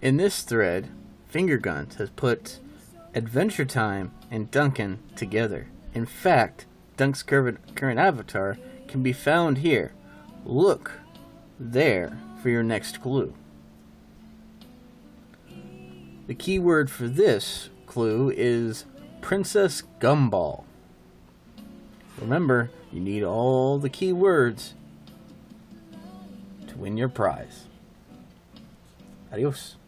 In this thread, Fingerguns has put Adventure Time and Duncan together. In fact, Dunk's current avatar can be found here. Look there for your next clue. The keyword for this clue is Princess Gumball. Remember, you need all the keywords to win your prize. Adios.